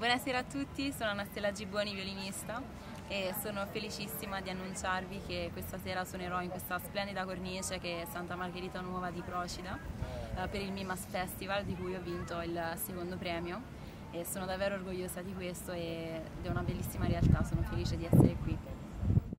Buonasera a tutti, sono Anastasia Gibboni, violinista, e sono felicissima di annunciarvi che questa sera suonerò in questa splendida cornice che è Santa Margherita Nuova di Procida per il Mimas Festival, di cui ho vinto il secondo premio, e sono davvero orgogliosa di questo ed è una bellissima realtà, sono felice di essere qui.